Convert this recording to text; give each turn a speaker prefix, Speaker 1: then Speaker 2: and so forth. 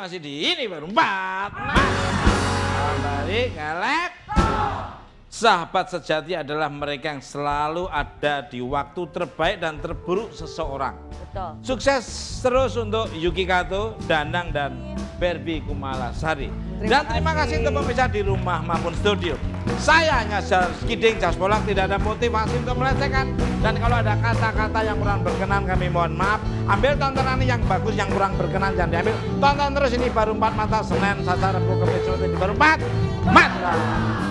Speaker 1: masih di ini baru 4. Kembali ngelek. Sahabat sejati adalah mereka yang selalu ada di waktu terbaik dan terburuk seseorang.
Speaker 2: Betul.
Speaker 1: Sukses terus untuk Yuki Kato, Danang, dan Barbie Kumalasari. Dan terima kasih untuk pemirsa di rumah maupun studio. Saya hanya kidding, jas bolak, tidak ada motivasi untuk melecehkan. Dan kalau ada kata-kata yang kurang berkenan kami mohon maaf. Ambil tontonan yang bagus, yang kurang berkenan jangan diambil. Tonton terus ini baru 4 mata Senin, Selasa, Rabu, Kamis, Jumat, ini baru 4 mata.